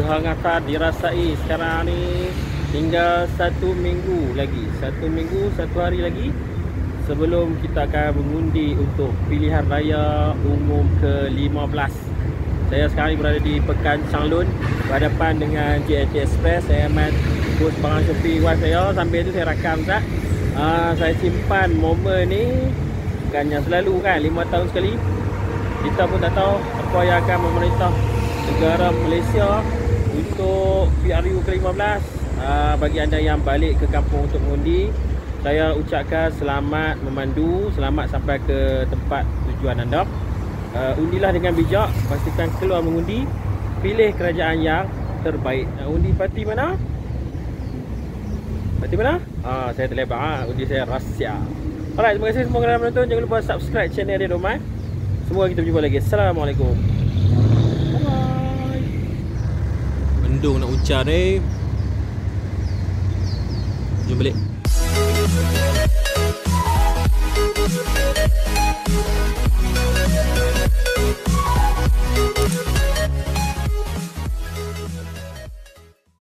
kehangatan dirasai sekarang ni. Tinggal 1 minggu lagi, 1 minggu, 1 hari lagi sebelum kita akan mengundi untuk pilihan raya umum ke-15. Saya sekarang berada di Pekan Changlun, berhadapan dengan JNT Express. Saya amat bos barang Shopee wife saya. Sambil tu saya rakam tak. Saya simpan momen ni. Bukannya selalu kan, 5 tahun sekali. Kita pun tak tahu apa yang akan memerintah negara Malaysia untuk PRU ke-15. Bagi anda yang balik ke kampung untuk mengundi, saya ucapkan selamat memandu, selamat sampai ke tempat tujuan anda. Undilah dengan bijak, pastikan keluar mengundi, pilih kerajaan yang terbaik. Undi parti mana? Parti mana? Saya terlebar. Undi saya rahsia. Alright, terima kasih semua kerana menonton. Jangan lupa subscribe channel Dia Domai. Semoga kita berjumpa lagi. Assalamualaikum. Bye. Mendung nak hujan ni. Jom balik.